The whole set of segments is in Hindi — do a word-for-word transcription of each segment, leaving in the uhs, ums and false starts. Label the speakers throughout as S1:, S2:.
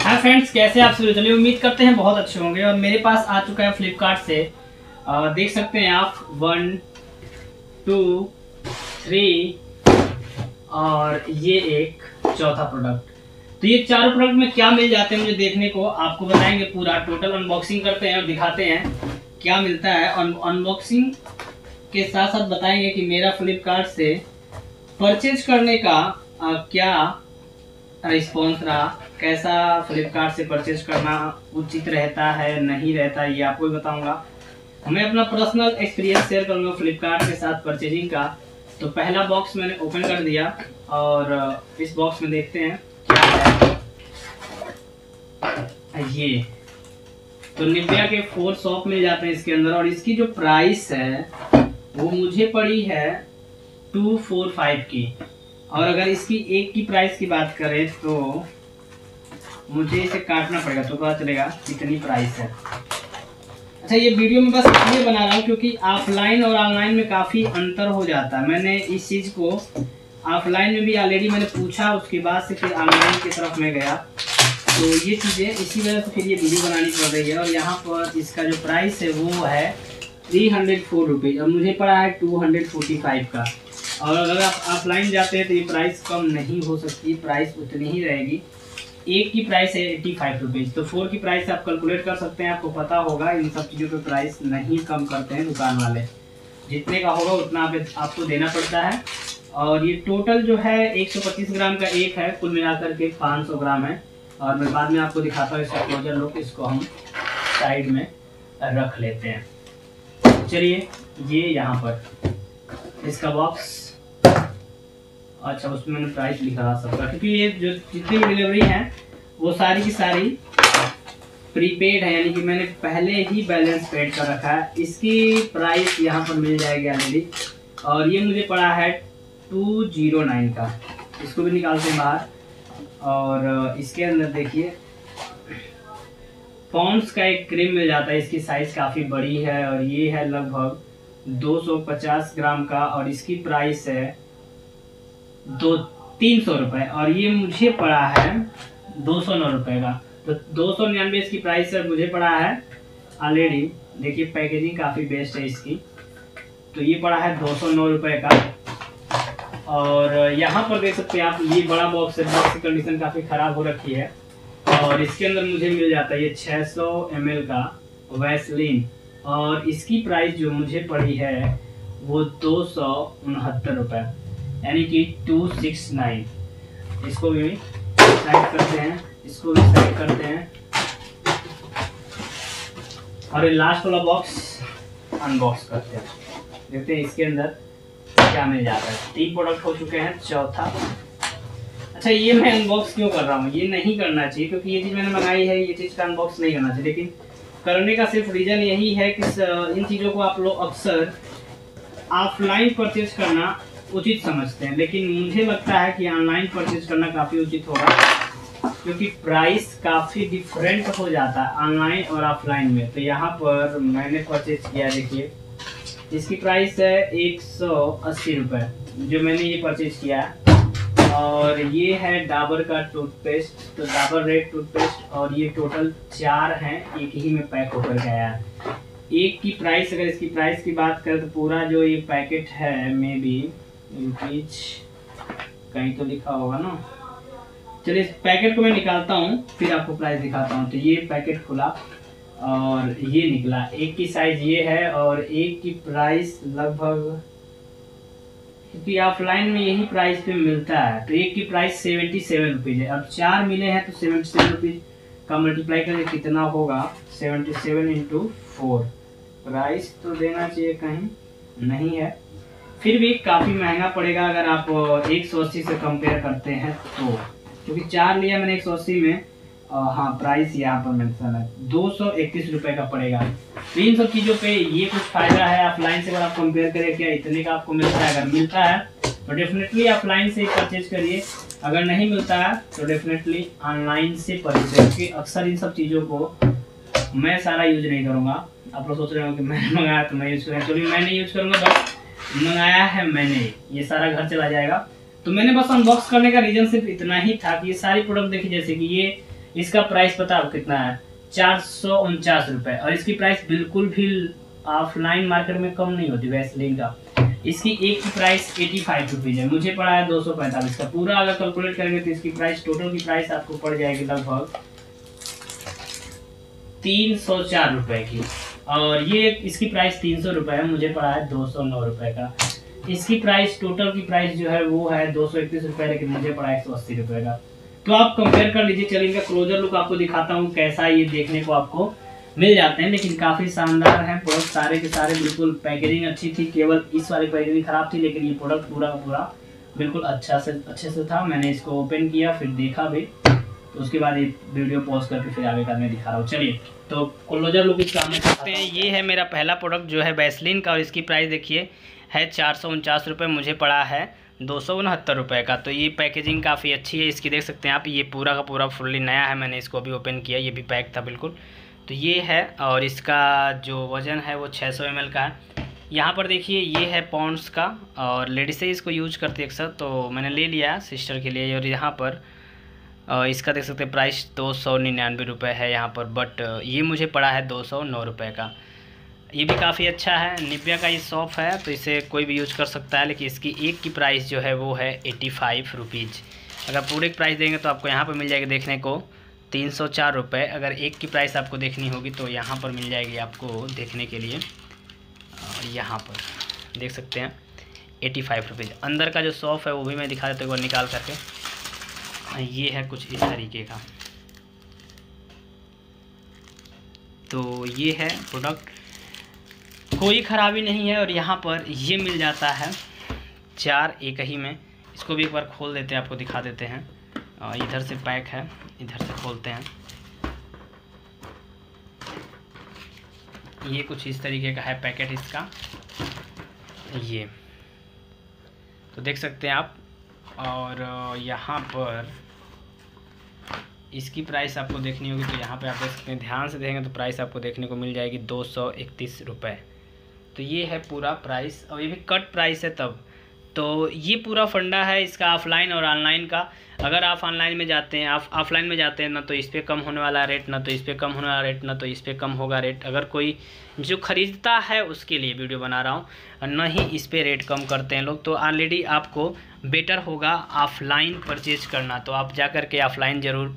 S1: हाय फ्रेंड्स, कैसे आप सभी? चलिए उम्मीद करते हैं बहुत अच्छे होंगे। और मेरे पास आ चुका है फ्लिपकार्ट से, आ, देख सकते हैं आप, वन टू थ्री और ये एक चौथा प्रोडक्ट। तो ये चारों प्रोडक्ट में क्या मिल जाते हैं मुझे देखने को, आपको बताएंगे। पूरा टोटल अनबॉक्सिंग करते हैं और दिखाते हैं क्या मिलता है। और अनबॉक्सिंग के साथ साथ बताएंगे कि मेरा फ्लिपकार्ट से परचेज करने का आ, क्या रिस्पॉन्स रहा, कैसा फ्लिपकार्ट से परचेज करना उचित रहता है नहीं रहता, ये आपको भी बताऊंगा। मैं अपना पर्सनल एक्सपीरियंस शेयर करूंगा फ्लिपकार्ट के साथ परचेजिंग का। तो पहला बॉक्स मैंने ओपन कर दिया और इस बॉक्स में देखते हैं क्या है। ये तो निविया के फोर शॉप मिल जाते हैं इसके अंदर। और इसकी जो प्राइस है वो मुझे पड़ी है टू फोर फाइव की। और अगर इसकी एक की प्राइस की बात करें तो मुझे इसे काटना पड़ेगा तो पता चलेगा कितनी प्राइस है। अच्छा, ये वीडियो में बस इसलिए बना रहा हूँ क्योंकि ऑफलाइन और ऑनलाइन में काफ़ी अंतर हो जाता है। मैंने इस चीज़ को ऑफलाइन में भी ऑलरेडी मैंने पूछा, उसके बाद से फिर ऑनलाइन की तरफ मैं गया। तो ये चीज़ें इसी वजह से फिर ये वीडियो बनानी पड़ रही है। और यहाँ पर इसका जो प्राइस है वो है थ्री हंड्रेड फोर रुपीज़ और मुझे पड़ा है टू हंड्रेड फोर्टी फाइव का। और अगर आप ऑफलाइन जाते हैं तो ये प्राइस कम नहीं हो सकती, प्राइस उतनी ही रहेगी। एक की प्राइस है एट्टी फाइव रुपीज़, तो फोर की प्राइस आप कैलकुलेट कर सकते हैं। आपको पता होगा इन सब चीज़ों पे प्राइस नहीं कम करते हैं दुकान वाले, जितने का होगा उतना आप, आपको देना पड़ता है। और ये टोटल जो है एक सौ पच्चीस ग्राम का एक है, कुल मिलाकर के पाँच सौ ग्राम है। और मैं बाद में आपको दिखाता हूँ इसका क्लोजर लुक। इसको हम साइड में रख लेते हैं। चलिए, ये यहाँ पर इसका बॉक्स, अच्छा उसमें मैंने प्राइस लिखा रहा सबका, क्योंकि ये जो जितनी भी डिलीवरी है वो सारी की सारी प्रीपेड है, यानी कि मैंने पहले ही बैलेंस पेड कर रखा है। इसकी प्राइस यहाँ पर मिल जाएगी ऑलरेडी। और ये मुझे पड़ा है टू जीरो नाइन का। इसको भी निकालते हैं बाहर। और इसके अंदर देखिए पॉन्ड्स का एक क्रीम मिल जाता है। इसकी साइज़ काफ़ी बड़ी है और ये है लगभग दो सौ पचास ग्राम का। और इसकी प्राइस है दो तीन सौ रुपये और ये मुझे पड़ा है दो सौ नौ रुपये का। तो दो सौ निन्यानवे इसकी प्राइस है, मुझे पड़ा है ऑलरेडी। देखिए पैकेजिंग काफ़ी बेस्ट है इसकी। तो ये पड़ा है दो सौ नौ रुपये का। और यहाँ पर देख सकते हैं आप, ये बड़ा बॉक्स है, बॉक्स की कंडीशन काफ़ी ख़राब हो रखी है। और इसके अंदर मुझे मिल जाता है ये छः सौ एम एल का वैसलीन। और इसकी प्राइस जो मुझे पड़ी है वो दो सौ उनहत्तर रुपये, यानी कि टू सिक्स नाइन। इसको भी साइड करते हैं, इसको भी साइड करते हैं। और ये लास्ट वाला बॉक्स अनबॉक्स करते हैं, देखते हैं इसके अंदर क्या मिल जाता है। तीन प्रोडक्ट हो चुके हैं, चौथा। अच्छा, ये मैं अनबॉक्स क्यों कर रहा हूँ? ये नहीं करना चाहिए क्योंकि ये चीज़ मैंने मंगाई है, ये चीज़ का अनबॉक्स नहीं करना चाहिए। लेकिन करने का सिर्फ रीज़न यही है कि इन चीज़ों को आप लोग अक्सर ऑफलाइन परचेज करना उचित समझते हैं, लेकिन मुझे लगता है कि ऑनलाइन परचेज करना काफ़ी उचित होगा, क्योंकि प्राइस काफ़ी डिफरेंट हो जाता है ऑनलाइन और ऑफलाइन में। तो यहाँ पर मैंने परचेज किया, देखिए इसकी प्राइस है एक सौ अस्सी रुपये जो मैंने ये परचेज किया। और ये है डाबर का टूथपेस्ट, तो डाबर रेड टूथपेस्ट। और ये टोटल चार हैं, एक ही में पैक होकर गया है। एक की प्राइस, अगर इसकी प्राइस की बात करें तो पूरा जो ये पैकेट है मे बी रुपीज कहीं तो लिखा होगा ना। चलिए इस पैकेट को मैं निकालता हूँ फिर आपको प्राइस दिखाता हूँ। तो ये पैकेट खुला और ये निकला। एक की साइज ये है और एक की प्राइस लगभग, क्योंकि ऑफलाइन में यही प्राइस पे मिलता है, तो एक की प्राइस सेवेंटी सेवन रुपीज़ है। अब चार मिले हैं तो सेवेंटी सेवन रुपीज़ का मल्टीप्लाई करके कितना होगा, seventy seven into four. Price तो देना चाहिए, कहीं नहीं है, फिर भी काफ़ी महंगा पड़ेगा अगर आप एक सौ अस्सी से कंपेयर करते हैं तो। क्योंकि चार लिया मैंने एक सौ अस्सी में। आ, हाँ, प्राइस यहाँ पर मेंशन है, दो सौ इकतीस रुपये का पड़ेगा। तो इन सब चीज़ों पे ये कुछ फ़ायदा है ऑफलाइन से। अगर आप कंपेयर करें क्या इतने का आपको मिलता है, अगर मिलता है तो डेफिनेटली ऑफलाइन से परचेज करिए, अगर नहीं मिलता है तो डेफिनेटली ऑनलाइन से परचेज करिए। क्योंकि अक्सर इन सब चीज़ों को मैं सारा यूज नहीं करूँगा। आप लोग सोच रहे हो कि मैंने मंगाया तो मैं यूज़ करूँगा, चलिए मैं नहीं यूज़ करूँगा, बस मंगाया है मैंने, ये सारा घर चला जाएगा। तो मैंने बस अनबॉक्स करने का रीज़न सिर्फ इतना ही था कि ये सारी प्रोडक्ट देखिए, जैसे कि ये इसका प्राइस पता है कितना है, चार सौ उनचास रुपये। और इसकी प्राइस बिल्कुल भी ऑफलाइन मार्केट में कम नहीं होती वैसलीन का। इसकी एक की प्राइस एटी फाइव रुपीज़ है, मुझे पड़ा है दो सौ पैंतालीस का। पूरा अगर कैलकुलेट करेंगे तो इसकी प्राइस, टोटल की प्राइस आपको पड़ जाएगी लगभग तीन सौ चार रुपये की। और ये इसकी प्राइस तीन सौ रुपये है, मुझे पड़ा है दो सौ नौ रुपये का। इसकी प्राइस, टोटल की प्राइस जो है वो है दो सौ इकतीस रुपये, लेकिन मुझे पड़ा है एक सौ अस्सी रुपये का। तो आप कंपेयर कर लीजिए। चलिए इनका क्लोजर लुक आपको दिखाता हूँ कैसा ये देखने को आपको मिल जाते हैं, लेकिन काफ़ी शानदार है प्रोडक्ट सारे के सारे। बिल्कुल पैकेजिंग अच्छी थी, केवल इस वाली पैकेजिंग खराब थी, लेकिन ये प्रोडक्ट पूरा का पूरा बिल्कुल अच्छा से अच्छे से था। मैंने इसको ओपन किया, फिर देखा भी, तो उसके बाद ये वीडियो पॉज करके फिर आगे का मैं दिखा रहा हूँ। चलिए तो क्लोजर लुक इसका हम देखते हैं। ये है मेरा पहला प्रोडक्ट जो है वैसलीन का, और इसकी प्राइस देखिए है चार सौ उनचास रुपये, मुझे पड़ा है दो सौ उनहत्तर रुपये का। तो ये पैकेजिंग काफ़ी अच्छी है इसकी, देख सकते हैं आप। ये पूरा का पूरा फुल्ली नया है, मैंने इसको अभी ओपन किया, ये भी पैक था बिल्कुल। तो ये है, और इसका जो वज़न है वो छः सौ एम एल का है। यहाँ पर देखिए ये है पॉन्ड्स का, और लेडीज़ से इसको यूज करती है अक्सर, तो मैंने ले लिया सिस्टर के लिए। और यहाँ पर इसका देख सकते हैं प्राइस दो सौ निन्यानवे रुपये है यहाँ पर, बट ये मुझे पड़ा है दो सौ नौ रुपये का। ये भी काफ़ी अच्छा है, निविया का ये सॉप है, तो इसे कोई भी यूज कर सकता है। लेकिन इसकी एक की प्राइस जो है वो है एटी फाइव रुपीज़। अगर पूरे प्राइस देंगे तो आपको यहाँ पर मिल जाएगी देखने को तीन सौ चार रुपये। अगर एक की प्राइस आपको देखनी होगी तो यहाँ पर मिल जाएगी आपको देखने के लिए, और यहाँ पर देख सकते हैं एटी फाइव रुपीज़। अंदर का जो सॉफ है वो भी मैं दिखा देता हूँ एक बार निकाल करके। ये है कुछ इस तरीके का, तो ये है प्रोडक्ट, कोई ख़राबी नहीं है। और यहाँ पर ये मिल जाता है चार एक ही में। इसको भी एक बार खोल देते हैं, आपको दिखा देते हैं। इधर से पैक है, इधर से खोलते हैं। ये कुछ इस तरीके का है पैकेट इसका, ये तो देख सकते हैं आप। और यहाँ पर इसकी प्राइस आपको देखनी होगी तो यहाँ पे आप देख सकते हैं, ध्यान से देखेंगे तो प्राइस आपको देखने को मिल जाएगी दो सौ इकतीस रुपये। तो ये है पूरा प्राइस, और ये भी कट प्राइस है तब। तो ये पूरा फंडा है इसका ऑफलाइन और ऑनलाइन का। अगर आप ऑनलाइन में जाते हैं, आप ऑफलाइन में जाते हैं ना, तो इस पर कम होने वाला रेट, ना तो इस पर कम होने वाला रेट, ना तो इस पर कम होगा रेट। अगर कोई जो ख़रीदता है उसके लिए वीडियो बना रहा हूँ, न ही इस पर रेट कम करते हैं लोग। तो ऑलरेडी आपको बेटर होगा ऑफलाइन परचेज करना, तो आप जा कर के ऑफलाइन ज़रूर,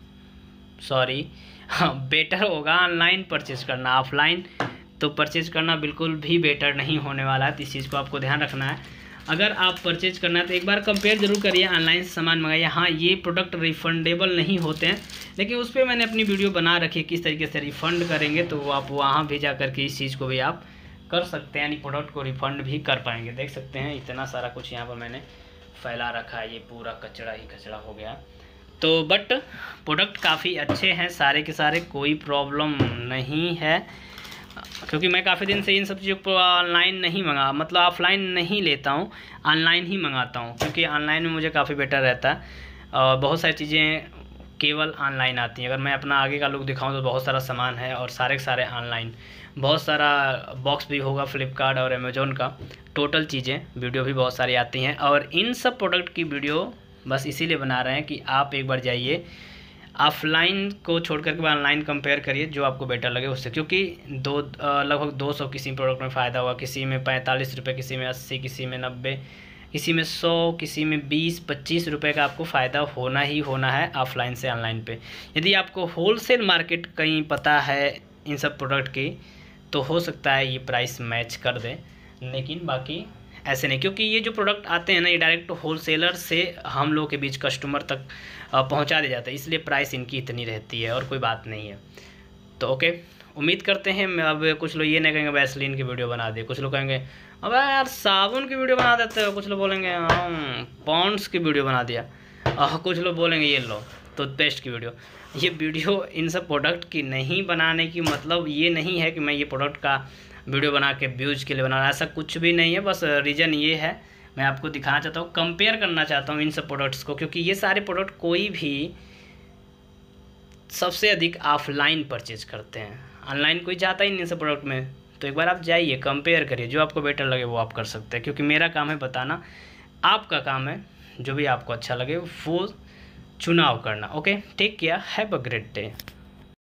S1: सॉरी हाँ, बेटर होगा ऑनलाइन परचेज करना। ऑफलाइन तो परचेज करना बिल्कुल भी बेटर नहीं होने वाला है, तो इस चीज़ को आपको ध्यान रखना है। अगर आप परचेज करना है तो एक बार कंपेयर जरूर करिए, ऑनलाइन से सामान मंगाइए। हाँ, ये प्रोडक्ट रिफंडेबल नहीं होते हैं, लेकिन उस पर मैंने अपनी वीडियो बना रखी है किस तरीके से रिफ़ंड करेंगे, तो आप वहाँ भी जा कर के इस चीज़ को भी आप कर सकते हैं, यानी प्रोडक्ट को रिफ़ंड भी कर पाएंगे। देख सकते हैं इतना सारा कुछ यहाँ पर मैंने फैला रखा है, ये पूरा कचरा ही कचरा हो गया। तो बट प्रोडक्ट काफ़ी अच्छे हैं सारे के सारे, कोई प्रॉब्लम नहीं है, क्योंकि मैं काफ़ी दिन से इन सब चीज़ों को ऑनलाइन नहीं मंगा, मतलब ऑफलाइन नहीं लेता हूँ, ऑनलाइन ही मंगाता हूँ, क्योंकि ऑनलाइन में मुझे काफ़ी बेटर रहता है। और बहुत सारी चीज़ें केवल ऑनलाइन आती हैं। अगर मैं अपना आगे का लुक दिखाऊँ तो बहुत सारा सामान है, और सारे के सारे ऑनलाइन, बहुत सारा बॉक्स भी होगा फ्लिपकार्ट और अमेज़ोन का, टोटल चीज़ें वीडियो भी बहुत सारी आती हैं। और इन सब प्रोडक्ट की वीडियो बस इसीलिए बना रहे हैं कि आप एक बार जाइए ऑफलाइन को छोड़ करके ऑनलाइन कंपेयर करिए, जो आपको बेटर लगे उससे। क्योंकि दो लगभग दो सौ किसी प्रोडक्ट में फ़ायदा हुआ, किसी में पैंतालीस रुपये, किसी में अस्सी, किसी में नब्बे, किसी में सौ, किसी में बीस पच्चीस रुपये का आपको फ़ायदा होना ही होना है ऑफलाइन से ऑनलाइन पे। यदि आपको होलसेल मार्केट कहीं पता है इन सब प्रोडक्ट की, तो हो सकता है ये प्राइस मैच कर दे, लेकिन बाकी ऐसे नहीं। क्योंकि ये जो प्रोडक्ट आते हैं ना, ये डायरेक्ट होलसेलर से हम लोग के बीच कस्टमर तक पहुंचा दिया जाता है, इसलिए प्राइस इनकी इतनी रहती है, और कोई बात नहीं है। तो ओके, उम्मीद करते हैं। मैं अब कुछ लोग ये नहीं कहेंगे वैसलीन की वीडियो बना दे, कुछ लोग कहेंगे अब यार साबुन की वीडियो बना देते हो, कुछ लोग बोलेंगे हम पॉन्ड्स की वीडियो बना दिया, और कुछ लोग बोलेंगे ये लो टूथपेस्ट की वीडियो। ये वीडियो इन सब प्रोडक्ट की नहीं बनाने की मतलब ये नहीं है कि मैं ये प्रोडक्ट का वीडियो बना के व्यूज़ के लिए बना रहा, ऐसा कुछ भी नहीं है। बस रीज़न ये है, मैं आपको दिखाना चाहता हूँ, कंपेयर करना चाहता हूँ इन सब प्रोडक्ट्स को, क्योंकि ये सारे प्रोडक्ट कोई भी सबसे अधिक ऑफलाइन परचेज करते हैं, ऑनलाइन कोई जाता ही नहीं इन सब प्रोडक्ट में। तो एक बार आप जाइए, कंपेयर करिए, जो आपको बेटर लगे वो आप कर सकते हैं। क्योंकि मेरा काम है बताना, आपका काम है जो भी आपको अच्छा लगे वो चुनाव करना। Okay, take care, have a great day.